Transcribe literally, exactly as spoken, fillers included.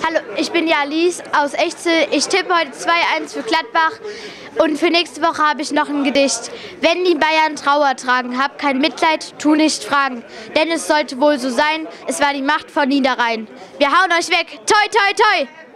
Hallo, ich bin die Alice aus Echzel. Ich tippe heute zwei eins für Gladbach und für nächste Woche habe ich noch ein Gedicht. Wenn die Bayern Trauer tragen, hab kein Mitleid, tu nicht fragen, denn es sollte wohl so sein, es war die Macht von Niederrhein. Wir hauen euch weg, toi toi toi!